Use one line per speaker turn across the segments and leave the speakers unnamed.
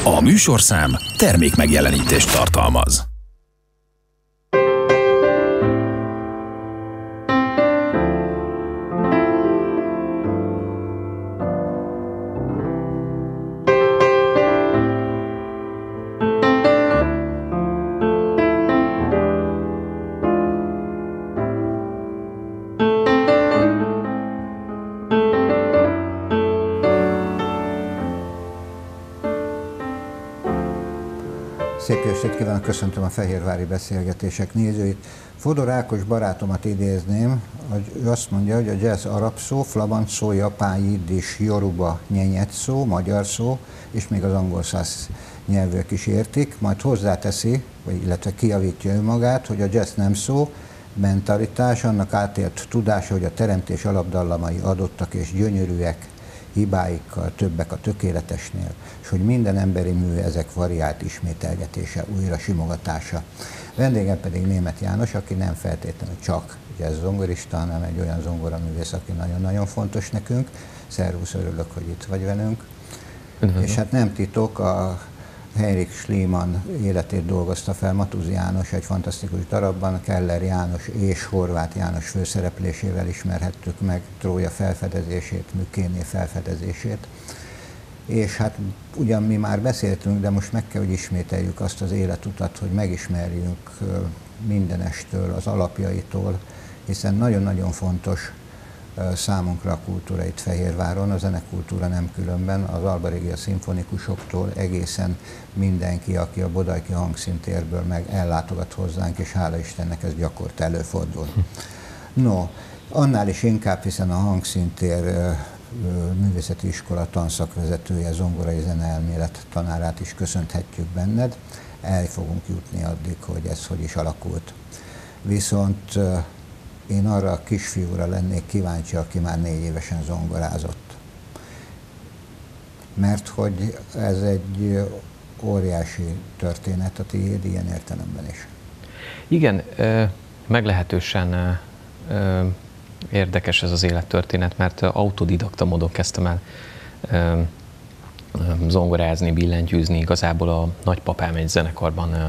A műsorszám termékmegjelenítést tartalmaz.
Szép estét kívánok, köszöntöm a Fehérvári Beszélgetések nézőit. Fodor Ákos barátomat idézném, hogy ő azt mondja, hogy a jazz arab szó, flamand szó, japán, jiddis, joruba, nyenyet szó, magyar szó, és még az angol száz nyelvűek is értik, majd hozzáteszi, vagy illetve kijavítja önmagát, hogy a jazz nem szó, mentalitás, annak átélt tudása, hogy a teremtés alapdallamai adottak és gyönyörűek, hibáikkal többek a tökéletesnél, és hogy minden emberi mű ezek variált ismételgetése, újra simogatása. Vendégem pedig Németh János, aki nem feltétlenül csak jazz zongorista, hanem egy olyan zongoraművész, aki nagyon-nagyon fontos nekünk. Szervusz, örülök, hogy itt vagy velünk. És hát nem titok, a Heinrich Schliemann életét dolgozta fel Matúz János egy fantasztikus darabban, Keller János és Horváth János főszereplésével ismerhettük meg Trója felfedezését, Mykéné felfedezését. És hát ugyan mi már beszéltünk, de most meg kell, hogy ismételjük azt az életutat, hogy megismerjünk mindenestől, az alapjaitól, hiszen nagyon-nagyon fontos számunkra a kultúra itt Fehérváron, a zenekultúra nem különben, az Alba Regia szimfonikusoktól egészen mindenki, aki a Bodajki hangszíntérből meg ellátogat hozzánk, és hála Istennek ez gyakorta előfordul. No, annál is inkább, hiszen a hangszíntér művészeti iskola tanszakvezetője, zongorai zeneelmélet tanárát is köszönhetjük benned, el fogunk jutni addig, hogy ez hogy is alakult. Viszont én arra a kisfiúra lennék kíváncsi, aki már 4 évesen zongorázott. Mert hogy ez egy óriási történet a tiéd, ilyen értelemben is.
Igen, meglehetősen érdekes ez az élettörténet, mert autodidakta módon kezdtem el zongorázni, billentyűzni. Igazából a nagypapám egy zenekarban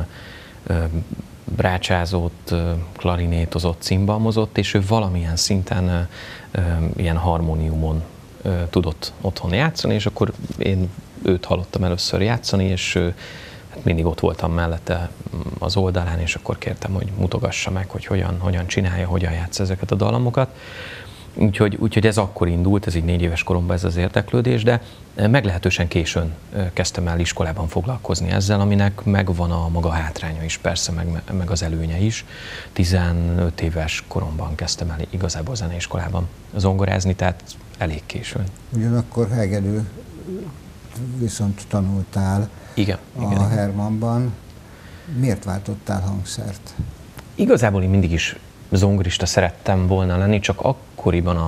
brácsázott, klarinétozott, cimbalmozott, és ő valamilyen szinten ilyen harmóniumon tudott otthon játszani, és akkor én őt hallottam először játszani, és hát mindig ott voltam mellette az oldalán, és akkor kértem, hogy mutogassa meg, hogy hogyan csinálja, hogyan játsz ezeket a dallamokat. Úgyhogy ez akkor indult, ez így 4 éves koromban ez az érdeklődés, de meglehetősen későn kezdtem el iskolában foglalkozni ezzel, aminek megvan a maga hátránya is, persze, meg az előnye is. 15 éves koromban kezdtem el igazából zeneiskolában zongorázni, tehát elég későn.
Ugyanakkor hegedű viszont tanultál
igen.
Hermannban. Miért váltottál hangszert?
Igazából én mindig is zongorista szerettem volna lenni, csak akkoriban,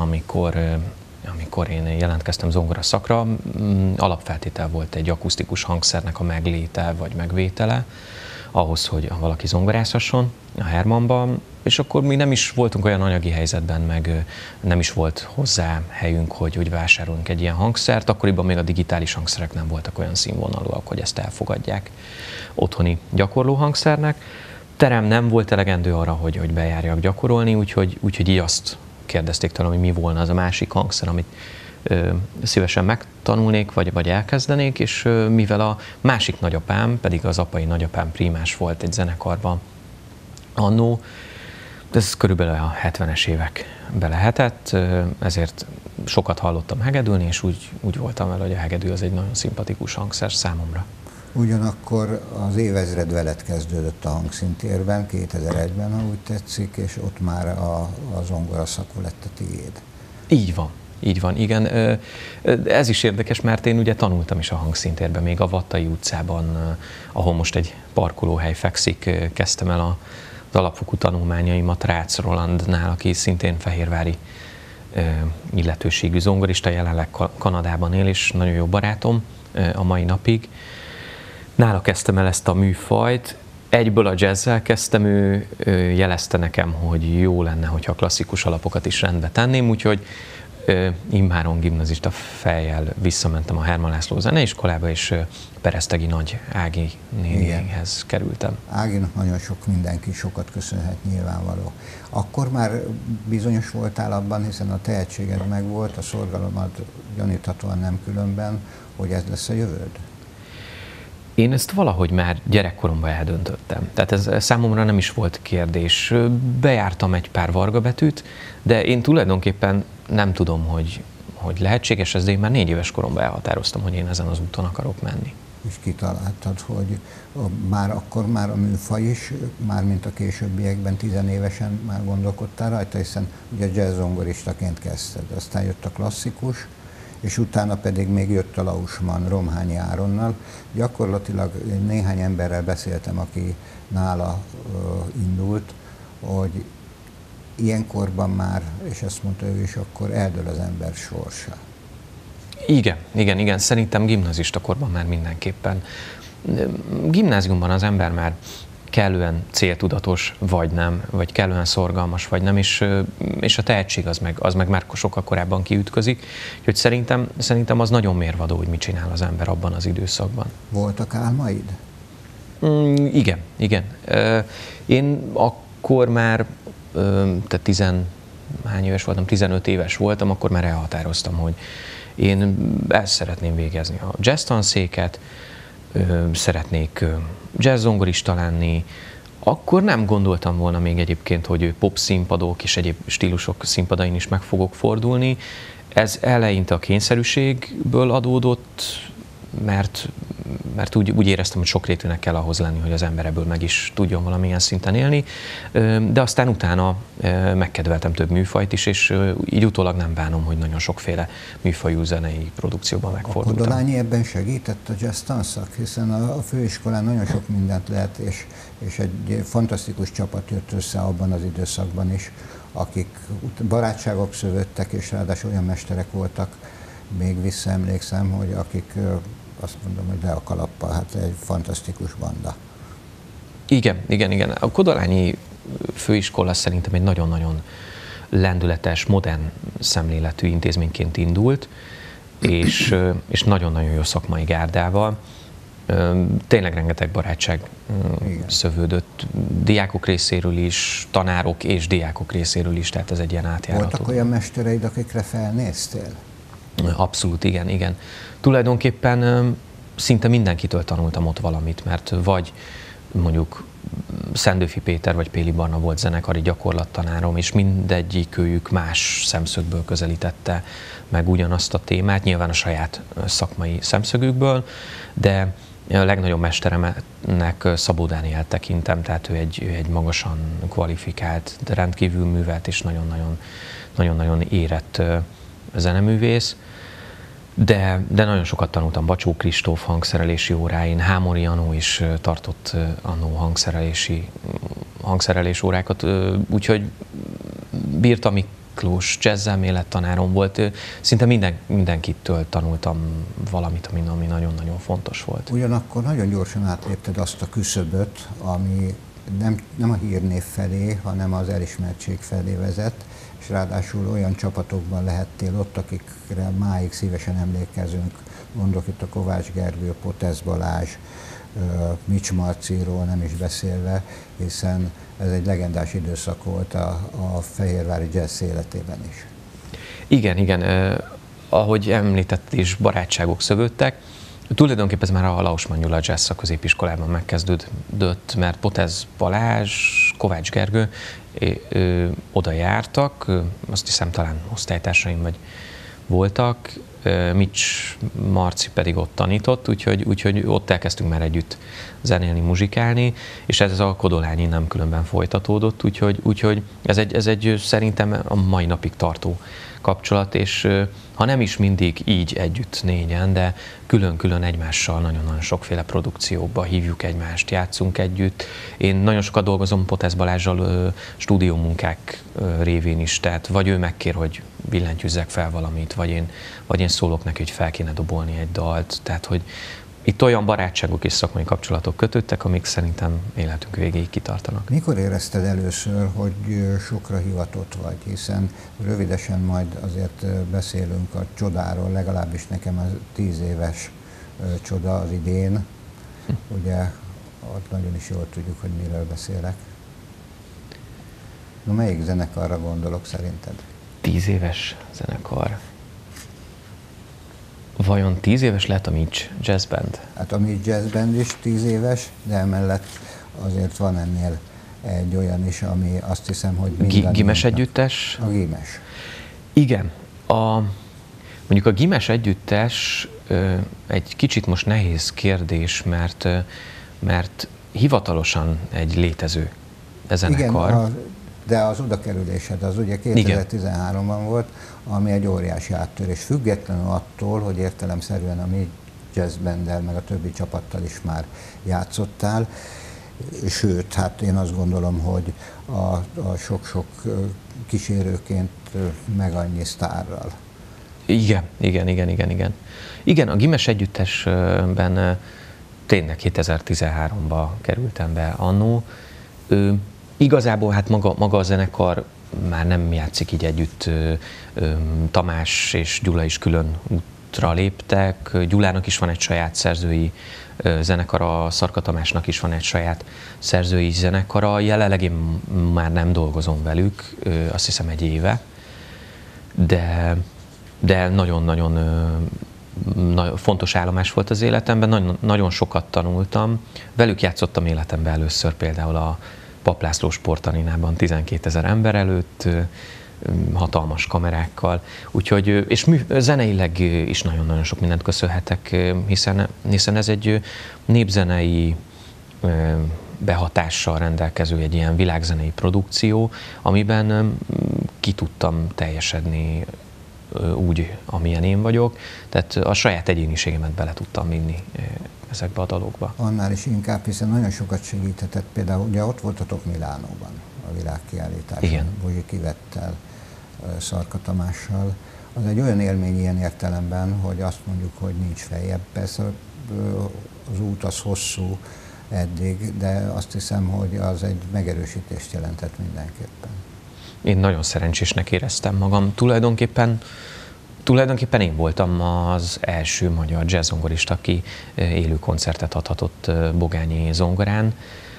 amikor én jelentkeztem zongora szakra, alapfeltétel volt egy akusztikus hangszernek a megléte vagy megvétele, ahhoz, hogy valaki zongorázhasson a Hermannban, és akkor mi nem is voltunk olyan anyagi helyzetben, meg nem is volt hozzá helyünk, hogy vásároljunk egy ilyen hangszert. Akkoriban még a digitális hangszerek nem voltak olyan színvonalúak, hogy ezt elfogadják otthoni gyakorló hangszernek. Terem nem volt elegendő arra, hogy bejárjak gyakorolni, úgyhogy így azt kérdezték tőlem, hogy mi volna az a másik hangszer, amit szívesen megtanulnék, vagy elkezdenék, és mivel a másik nagyapám, pedig az apai nagyapám prímás volt egy zenekarban annó, ez körülbelül a 70-es években lehetett, ezért sokat hallottam hegedülni, és úgy voltam vele, hogy a hegedű az egy nagyon szimpatikus hangszer számomra.
Ugyanakkor az évezred veled kezdődött a hangszíntérben, 2001-ben, ha úgy tetszik, és ott már a zongora szakú lett a tiéd.
Így van, igen. Ez is érdekes, mert én ugye tanultam is a hangszíntérben, még a Vattai utcában, ahol most egy parkolóhely fekszik, kezdtem el az alapfokú tanulmányaimat Rácz Rolandnál, aki szintén fehérvári illetőségű zongorista, jelenleg Kanadában él, és nagyon jó barátom a mai napig. Nála kezdtem el ezt a műfajt, egyből a jazzzel kezdtem, ő jelezte nekem, hogy jó lenne, hogyha klasszikus alapokat is rendbe tenném, úgyhogy immáron gimnazista fejjel visszamentem a Hermann László Zeneiskolába, és Peresztegi Nagy Ági nénihez kerültem.
Áginak nagyon sok mindenki sokat köszönhet, nyilvánvaló. Akkor már bizonyos voltál abban, hiszen a tehetséged megvolt, a szorgalomad gyaníthatóan nem különben, hogy ez lesz a jövőd?
Én ezt valahogy már gyerekkoromban eldöntöttem. Tehát ez számomra nem is volt kérdés. Bejártam egy pár vargabetűt, de én tulajdonképpen nem tudom, hogy lehetséges ez, de én már 4 éves koromban elhatároztam, hogy én ezen az úton akarok menni.
És kitaláltad, hogy akkor már a műfaj is, már mint a későbbiekben 10 évesen már gondolkodtál rajta, hiszen ugye jazz zongoristaként kezdted, aztán jött a klasszikus, és utána pedig még jött a Lausmann Romhányi Áronnal. Gyakorlatilag néhány emberrel beszéltem, aki nála indult, hogy ilyenkorban már, és ezt mondta ő is, akkor eldől az ember sorsa.
Igen. Szerintem gimnazista korban már mindenképpen. Gimnáziumban az ember már kellően céltudatos, vagy nem, vagy kellően szorgalmas, vagy nem, és a tehetség az meg már sokkal korábban kiütközik. Úgyhogy szerintem az nagyon mérvadó, hogy mit csinál az ember abban az időszakban.
Voltak álmaid?
Igen. Én akkor már, tehát hány éves voltam, 15 éves voltam, akkor már elhatároztam, hogy én ezt szeretném végezni, a jazz tanszéket, szeretnék jazz zongorista lenni. Akkor nem gondoltam volna még egyébként, hogy pop színpadok és egyéb stílusok színpadain is meg fogok fordulni. Ez eleinte a kényszerűségből adódott, mert úgy éreztem, hogy sokrétűnek kell ahhoz lenni, hogy az ember ebből meg is tudjon valamilyen szinten élni, de aztán utána megkedveltem több műfajt is, és így utólag nem bánom, hogy nagyon sokféle műfajú zenei produkcióban megfordultam.
A Kodolányi ebben segített a jazz tanszak, hiszen a főiskolán nagyon sok mindent lehet, és egy fantasztikus csapat jött össze abban az időszakban is, akik barátságok szövődtek, és ráadásul olyan mesterek voltak, még visszaemlékszem, hogy akik azt mondom, hogy le a kalappal, hát egy fantasztikus banda.
Igen. A Kodolányi főiskola szerintem egy nagyon-nagyon lendületes, modern szemléletű intézményként indult, és nagyon-nagyon jó szakmai gárdával. Tényleg rengeteg barátság szövődött diákok részéről is, tanárok és diákok részéről is, tehát ez egy ilyen átjárható.
Voltak olyan mestereid, akikre felnéztél?
Abszolút, igen. Tulajdonképpen szinte mindenkitől tanultam ott valamit, mert vagy mondjuk Szendőfi Péter vagy Péli Barna volt zenekari gyakorlattanárom, és mindegyikőjük más szemszögből közelítette meg ugyanazt a témát, nyilván a saját szakmai szemszögükből, de a legnagyobb mesteremnek Szabó Dánielt tekintem, tehát ő egy magasan kvalifikált, de rendkívül művelt és nagyon-nagyon érett zeneművész, de nagyon sokat tanultam Bacsó Kristóf hangszerelési óráin, Hámori Anó is tartott annó hangszerelés órákat, úgyhogy Birta Miklós jazzelmélet tanárom volt, szinte mindenkitől tanultam valamit, ami nagyon-nagyon fontos volt.
Ugyanakkor nagyon gyorsan átlépted azt a küszöböt, ami nem a hírnév felé, hanem az elismertség felé vezet, és ráadásul olyan csapatokban lehettél ott, akikre máig szívesen emlékezünk. Gondolok itt a Kovács Gergő, Potesz Balázs, Mics Marciról nem is beszélve, hiszen ez egy legendás időszak volt a fehérvári jazz életében is.
Igen. Ahogy említett is, barátságok szövődtek. Tulajdonképpen ez már a Lausmann Gyula Jazz Szakközépiskolában megkezdődött, mert Potesz Balázs, Kovács Gergő oda jártak, azt hiszem talán osztálytársaim vagy voltak, Mics Marci pedig ott tanított, úgyhogy ott elkezdtünk már együtt zenélni, muzsikálni, és ez a Kodolányi nem különben folytatódott, úgyhogy ez egy szerintem a mai napig tartó kapcsolat, és ha nem is mindig így együtt négyen, de külön-külön egymással nagyon-nagyon sokféle produkcióba hívjuk egymást, játszunk együtt. Én nagyon sokat dolgozom Potesz Balázssal stúdiómunkák révén is, tehát vagy ő megkér, hogy billentyűzzek fel valamit, vagy én szólok neki, hogy fel kéne dobolni egy dalt, tehát hogy itt olyan barátságok és szakmai kapcsolatok kötöttek, amik szerintem életünk végéig kitartanak.
Mikor érezted először, hogy sokra hivatott vagy? Hiszen rövidesen majd azért beszélünk a csodáról, legalábbis nekem az 10 éves csoda az idén. Ugye ott nagyon is jól tudjuk, hogy miről beszélek. Na, melyik zenekarra gondolok szerinted?
10 éves zenekar. Vajon 10 éves lehet a Mitch Jazz Band?
Hát a Mitch Jazz Band is 10 éves, de emellett azért van ennél egy olyan is, ami azt hiszem, hogy mindannyiunknak.
Gimes együttes?
A Gimes.
Igen. Mondjuk a Gimes együttes egy kicsit most nehéz kérdés, mert hivatalosan egy létező zenekar.
Igen, de az odakerülésed az ugye 2013-ban volt, ami egy óriási áttörés. Függetlenül attól, hogy értelemszerűen a mi Jazz Banddel, meg a többi csapattal is már játszottál. Sőt, hát én azt gondolom, hogy a sok-sok kísérőként meg annyi sztárral.
Igen. Igen, a Gimes együttesben tényleg 2013-ban kerültem be annó. Igazából hát maga a zenekar már nem játszik így együtt, Tamás és Gyula is külön útra léptek, Gyulának is van egy saját szerzői zenekara, Szarka Tamásnak is van egy saját szerzői zenekara, jelenleg én már nem dolgozom velük, azt hiszem egy éve, de nagyon-nagyon fontos állomás volt az életemben, nagyon sokat tanultam, velük játszottam életemben először például a Papp László Sportarénában 12 000 ember előtt, hatalmas kamerákkal, úgyhogy, és zeneileg is nagyon-nagyon sok mindent köszönhetek, hiszen ez egy népzenei behatással rendelkező egy ilyen világzenei produkció, amiben ki tudtam teljesedni úgy, amilyen én vagyok, tehát a saját egyéniségemet bele tudtam vinni ezekbe a dalokba.
Annál is inkább, hiszen nagyon sokat segíthetett, például ugye ott voltatok Milánóban a világkiállításon, Bozsik Ivettel, Szarka Tamással. Az egy olyan élmény ilyen értelemben, hogy azt mondjuk, hogy nincs feljebb. Persze az út az hosszú eddig, de azt hiszem, hogy az egy megerősítést jelentett mindenképpen.
Én nagyon szerencsésnek éreztem magam. Tulajdonképpen én voltam az első magyar jazz-zongorista, aki élő koncertet adhatott Bogányi zongorán,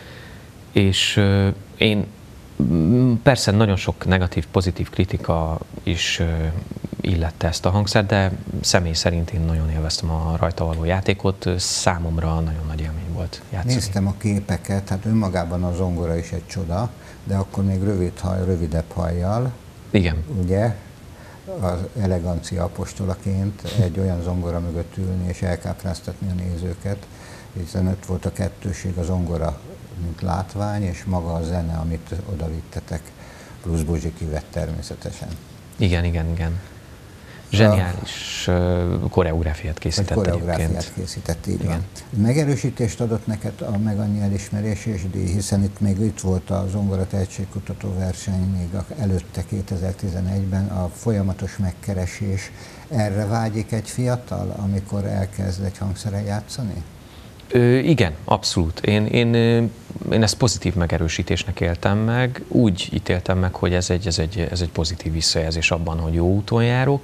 és én persze nagyon sok negatív, pozitív kritika is illette ezt a hangszert, de személy szerint én nagyon élveztem a rajta való játékot, számomra nagyon nagy élmény volt játszani.
Néztem a képeket, hát önmagában a zongora is egy csoda, de akkor még rövidebb hajjal.
Igen.
Ugye? Az elegancia apostolaként egy olyan zongora mögött ülni és elkápráztatni a nézőket, hiszen ott volt a kettőség, a zongora, mint látvány, és maga a zene, amit odavittetek, plusz Bozsik Ivett természetesen.
Igen. Zseniális koreográfiát készített egyébként.
Koreográfiát készített, így van. Megerősítést adott neked a Meg annyi elismerés és díj, hiszen itt volt a zongora tehetségkutató verseny még előtte 2011-ben, a folyamatos megkeresés. Erre vágyik egy fiatal, amikor elkezd egy hangszeren játszani?
Igen, abszolút. Én ezt pozitív megerősítésnek éltem meg. Úgy ítéltem meg, hogy ez egy pozitív visszajelzés abban, hogy jó úton járok.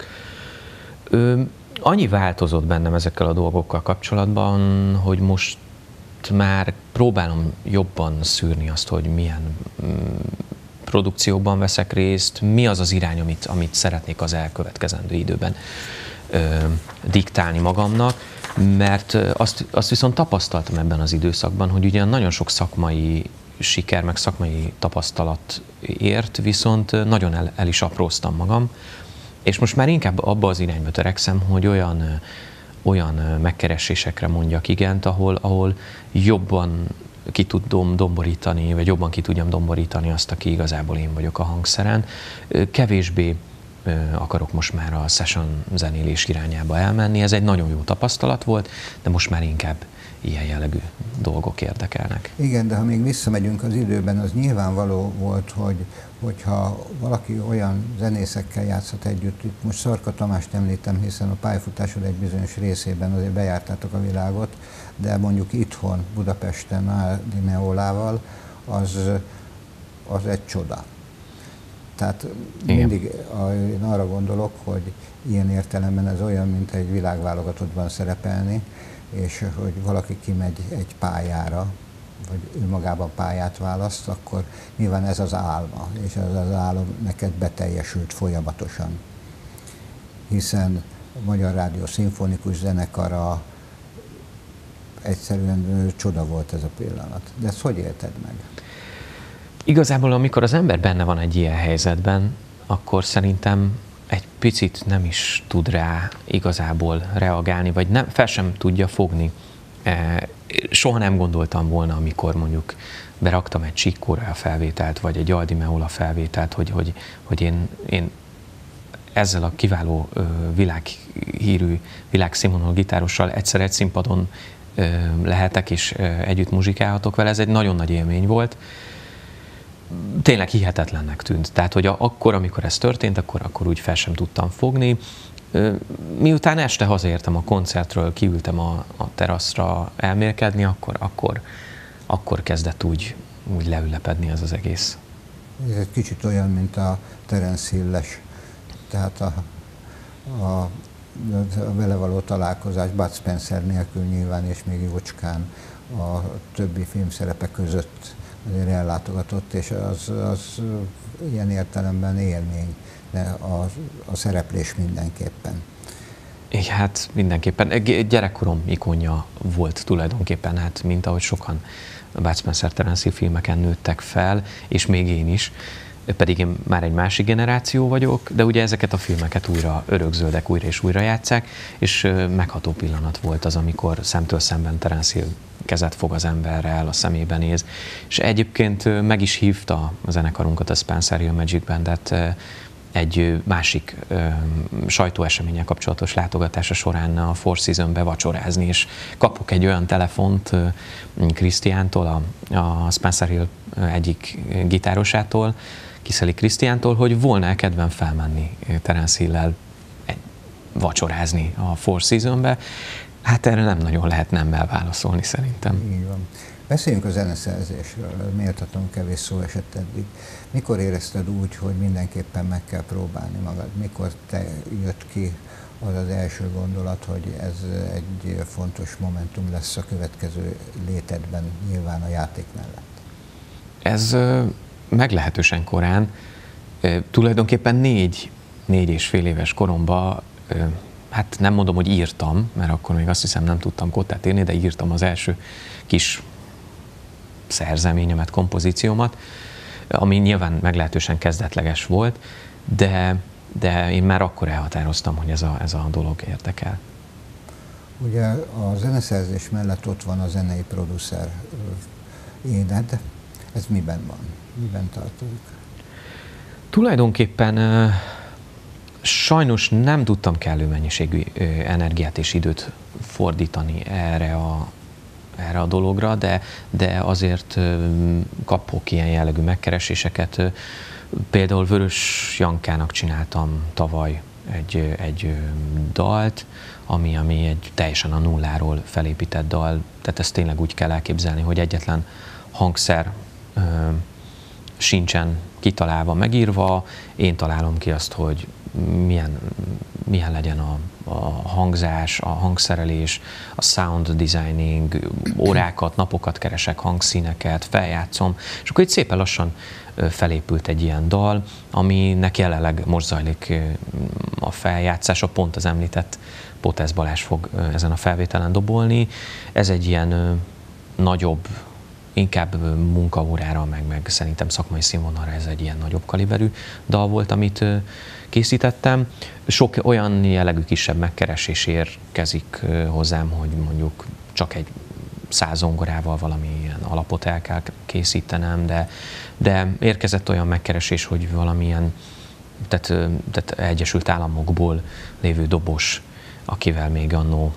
Annyi változott bennem ezekkel a dolgokkal kapcsolatban, hogy most már próbálom jobban szűrni azt, hogy milyen produkcióban veszek részt, mi az az irány, amit szeretnék az elkövetkezendő időben diktálni magamnak, mert azt viszont tapasztaltam ebben az időszakban, hogy ugye nagyon sok szakmai siker, meg szakmai tapasztalat ért, viszont nagyon el is apróztam magam, és most már inkább abba az irányba törekszem, hogy olyan megkeresésekre mondjak igent, ahol jobban ki tudom domborítani, vagy jobban ki tudjam domborítani azt, aki igazából én vagyok a hangszeren. Kevésbé akarok most már a session zenélés irányába elmenni. Ez egy nagyon jó tapasztalat volt, de most már inkább ilyen jellegű dolgok érdekelnek.
Igen, de ha még visszamegyünk az időben, az nyilvánvaló volt, hogyha valaki olyan zenészekkel játszhat együtt, itt most Szarka Tamást említem, hiszen a pályafutásod egy bizonyos részében azért bejártátok a világot, de mondjuk itthon, Budapesten, Ádi Meolával, az egy csoda. Tehát mindig én arra gondolok, hogy ilyen értelemben ez olyan, mint egy világválogatottban szerepelni, és hogy valaki kimegy egy pályára, vagy ő magában pályát választ, akkor nyilván ez az álma, és ez az álom neked beteljesült folyamatosan. Hiszen a Magyar Rádió Szimfonikus Zenekara egyszerűen csoda volt ez a pillanat. De ezt hogy élted meg?
Igazából, amikor az ember benne van egy ilyen helyzetben, akkor szerintem egy picit nem is tud rá igazából reagálni, vagy nem, fel sem tudja fogni. Soha nem gondoltam volna, amikor mondjuk beraktam egy Chick Corea felvételt, vagy egy Aldi Meola felvételt, hogy én ezzel a kiváló világhírű, világszínvonalú gitárossal egyszer egy színpadon lehetek, és együtt muzsikálhatok vele. Ez egy nagyon nagy élmény volt. Tényleg hihetetlennek tűnt. Tehát, hogy akkor, amikor ez történt, akkor úgy fel sem tudtam fogni. Miután este hazaértem a koncertről, kiültem a teraszra elmélkedni, akkor kezdett úgy leülepedni ez az egész.
Ez egy kicsit olyan, mint a Terence Hill-es, tehát a vele való találkozás Bud Spencer nélkül nyilván, és még jócskán a többi filmszerepe között azért ellátogatott, és az ilyen értelemben élmény, de a szereplés mindenképpen.
Hát mindenképpen. Gyerekkorom ikonja volt tulajdonképpen, hát mint ahogy sokan Bud Spencer, Terence Hill filmeken nőttek fel, és még én is, pedig én már egy másik generáció vagyok, de ugye ezeket a filmeket újra örökzöldek, újra és újra játsszák, és megható pillanat volt az, amikor szemtől szemben Terence Hill kezet fog az emberrel, a szemébe néz, és egyébként meg is hívta a zenekarunkat, a Spencer Hill Magic Bandet egy másik sajtóeseménnyel kapcsolatos látogatása során a Four Seasons-be vacsorázni, és kapok egy olyan telefont Krisztiántól, a Spencer Hill egyik gitárosától, Kiszeli Krisztiántól, hogy volna-e kedvem felmenni Terence Hill-lel vacsorázni a Four Seasons-be. Hát erre nem nagyon lehet nemmel válaszolni szerintem.
Így van. Beszéljünk a zeneszerzésről, méltatlanul kevés szó esett eddig. Mikor érezted úgy, hogy mindenképpen meg kell próbálni magad? Mikor jött ki az első gondolat, hogy ez egy fontos momentum lesz a következő létedben, nyilván a játék mellett?
Ez meglehetősen korán. Tulajdonképpen négy és fél éves koromban, hát nem mondom, hogy írtam, mert akkor még azt hiszem nem tudtam kottát írni, de írtam az első kis szerzeményemet, kompozíciómat, ami nyilván meglehetősen kezdetleges volt, de én már akkor elhatároztam, hogy ez a dolog érdekel.
Ugye a zeneszerzés mellett ott van a zenei producer éned. Ez miben van? Miben tartozik?
Tulajdonképpen sajnos nem tudtam kellő mennyiségű energiát és időt fordítani erre a dologra, de azért kapok ilyen jellegű megkereséseket. Például Vörös Jankának csináltam tavaly egy dalt, ami egy teljesen a nulláról felépített dal, tehát ezt tényleg úgy kell elképzelni, hogy egyetlen hangszer sincsen kitalálva, megírva, én találom ki azt, hogy milyen legyen a hangzás, a hangszerelés, a sound designing, órákat, napokat keresek, hangszíneket, feljátszom, és akkor itt szépen lassan felépült egy ilyen dal, aminek jelenleg most zajlik a feljátszása, pont az említett Potesz Balázs fog ezen a felvételen dobolni. Ez egy ilyen nagyobb, inkább munkaórára, meg szerintem szakmai színvonalra ez egy ilyen nagyobb kaliberű dal volt, amit készítettem. Sok olyan jellegű kisebb megkeresés érkezik hozzám, hogy mondjuk csak egy 100 zongorával valamilyen alapot el kell készítenem, de érkezett olyan megkeresés, hogy valamilyen, tehát Egyesült Államokból lévő dobos, akivel még annó,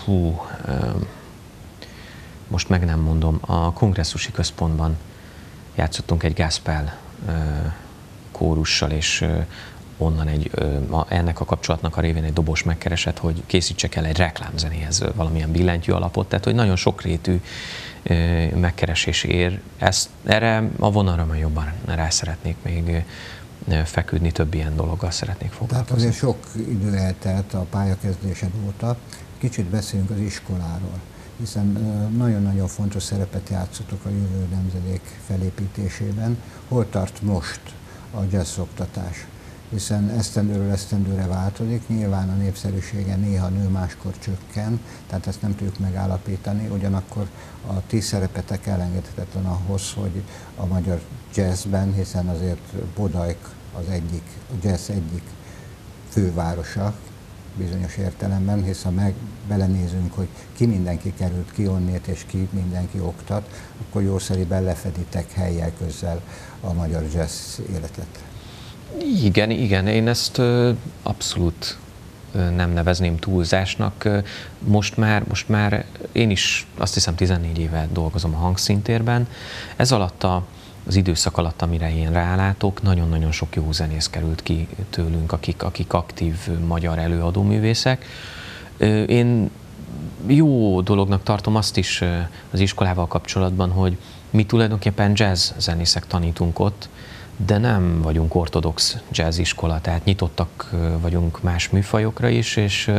most meg nem mondom, a kongresszusi központban játszottunk egy gospel kórussal, és onnan ennek a kapcsolatnak a révén egy dobos megkeresett, hogy készítsek el egy reklámzenéhez valamilyen billentyű alapot, tehát hogy nagyon sokrétű megkeresés ér. Erre a vonalra már jobban rá szeretnék még feküdni, több ilyen dologgal szeretnék foglalkozni.
Tehát azért sok idő eltelt a pályakezdésed óta. Kicsit beszéljünk az iskoláról, hiszen nagyon-nagyon fontos szerepet játszotok a jövő nemzedék felépítésében. Hol tart most a jazz oktatás? Hiszen esztendőről esztendőre változik, nyilván a népszerűsége néha nő, máskor csökken, tehát ezt nem tudjuk megállapítani, ugyanakkor a ti szerepetek elengedhetetlen ahhoz, hogy a magyar jazzben, hiszen azért Bodajk a jazz egyik fővárosa bizonyos értelemben, hiszen belenézünk, hogy ki mindenki került ki onnét, és ki mindenki oktat, akkor jószeriben lefeditek helyjel közzel a magyar jazz életet.
Igen, én ezt abszolút nem nevezném túlzásnak. Most már én is azt hiszem 14 éve dolgozom a hangszíntérben. Ez alatt az időszak alatt, amire én rálátok, nagyon-nagyon sok jó zenész került ki tőlünk, akik aktív magyar előadóművészek. Én jó dolognak tartom azt is az iskolával kapcsolatban, hogy mi tulajdonképpen jazz zenészek tanítunk ott, de nem vagyunk ortodox jazz iskola, tehát nyitottak vagyunk más műfajokra is,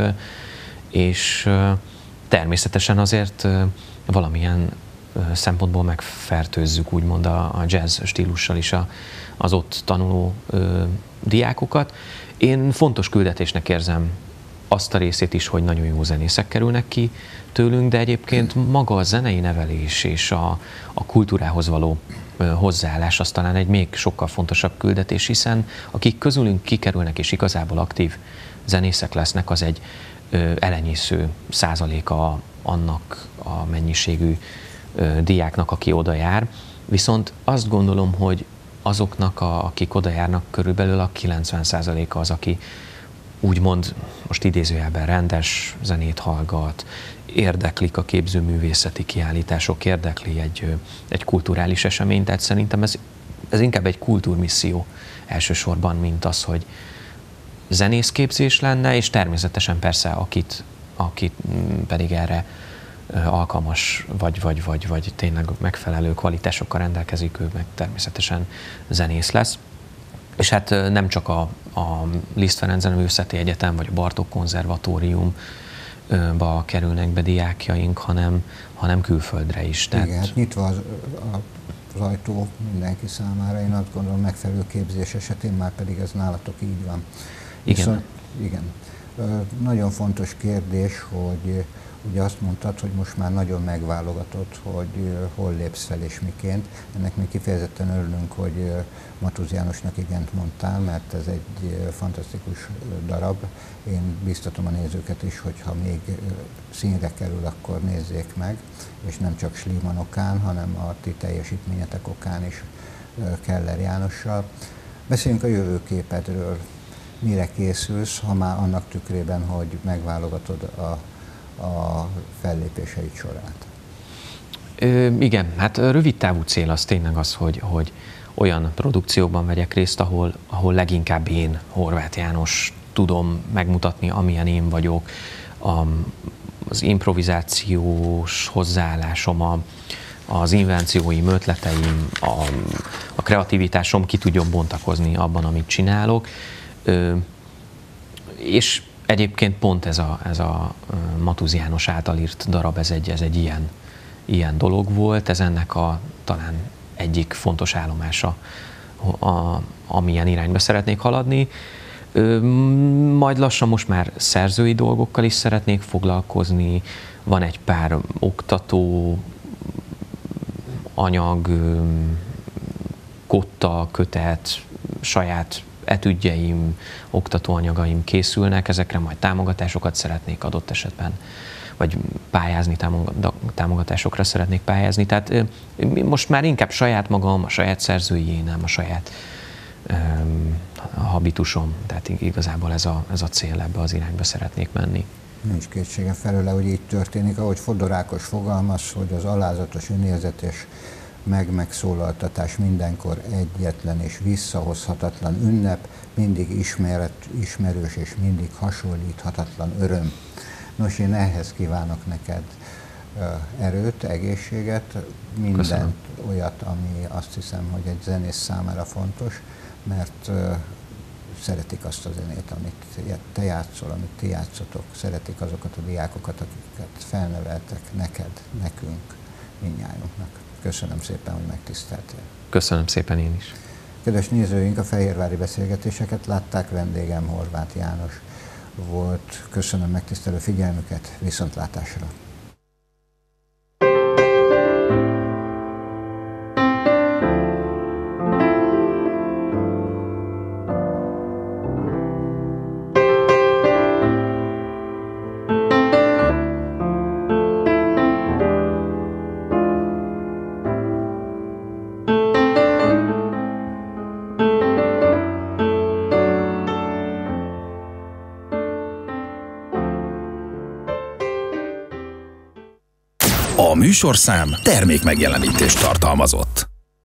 és természetesen azért valamilyen szempontból megfertőzzük úgymond a jazz stílussal is az ott tanuló diákokat. Én fontos küldetésnek érzem azt a részét is, hogy nagyon jó zenészek kerülnek ki tőlünk, de egyébként maga a zenei nevelés és a kultúrához való hozzáállás az talán egy még sokkal fontosabb küldetés, hiszen akik közülünk kikerülnek és igazából aktív zenészek lesznek, az egy elenyésző százaléka annak a mennyiségű diáknak, aki oda jár. Viszont azt gondolom, hogy azoknak, akik oda járnak, körülbelül a 90%-a az, aki úgymond, most idézőjelben rendes zenét hallgat, érdeklik a képzőművészeti kiállítások, érdekli egy kulturális esemény, tehát szerintem ez inkább egy kultúrmisszió elsősorban, mint az, hogy zenészképzés lenne, és természetesen persze, akit pedig erre alkalmas, vagy tényleg megfelelő kvalitásokkal rendelkezik, ő meg természetesen zenész lesz. És hát nem csak a Liszt Ferenc Zeneművészeti Egyetem, vagy a Bartók Konzervatóriumba kerülnek be diákjaink, hanem külföldre is.
Tehát... Igen, hát nyitva az ajtó mindenki számára, én azt gondolom megfelelő képzés esetén, már pedig ez nálatok így van.
Igen.
Viszont, igen. Nagyon fontos kérdés, hogy ugye azt mondtad, hogy most már nagyon megválogatott, hogy hol lépsz fel és miként. Ennek mi kifejezetten örülünk, hogy Matúz Jánosnak igent mondtál, mert ez egy fantasztikus darab. Én biztatom a nézőket is, hogy ha még színre kerül, akkor nézzék meg, és nem csak Schliemann okán, hanem a ti teljesítményetek okán is Keller Jánossal. Beszéljünk a jövőképedről. Mire készülsz, ha már annak tükrében, hogy megválogatod a fellépéseid sorát?
Igen, hát rövid távú cél az tényleg az, hogy olyan produkciókban vegyek részt, ahol leginkább én, Horváth János tudom megmutatni, amilyen én vagyok, az improvizációs hozzáállásom, az invencióim, ötleteim, a kreativitásom ki tudjon bontakozni abban, amit csinálok. És egyébként pont ez a Matúz János által írt darab, ez egy ilyen dolog volt, ez ennek talán egyik fontos állomása, amilyen irányba szeretnék haladni. Majd lassan most már szerzői dolgokkal is szeretnék foglalkozni, van egy pár oktató anyag, kotta, kötet, saját etüdjeim, oktatóanyagaim készülnek, ezekre majd támogatásokat szeretnék adott esetben, vagy pályázni, támogatásokra szeretnék pályázni. Tehát most már inkább saját magam, a saját szerzői énem, a saját habitusom, tehát igazából ez a cél, ebbe az irányba szeretnék menni.
Nincs kétségem felőle, hogy így történik, ahogy Fodor Ákos fogalmaz, hogy az alázatos önérzetes megszólaltatás, mindenkor egyetlen és visszahozhatatlan ünnep, mindig ismerős és mindig hasonlíthatatlan öröm. Nos, én ehhez kívánok neked erőt, egészséget, mindent
Köszönöm.
Olyat, ami azt hiszem, hogy egy zenész számára fontos, mert szeretik azt a zenét, amit te játszol, amit ti játszotok, szeretik azokat a diákokat, akiket felneveltek neked, nekünk, mindnyájunknak. Köszönöm szépen, hogy megtiszteltél.
Köszönöm szépen én is.
Kedves nézőink, a fehérvári beszélgetéseket látták, vendégem Horváth János volt. Köszönöm megtisztelő figyelmüket, viszontlátásra!
A műsorszám termékmegjelenítést tartalmazott.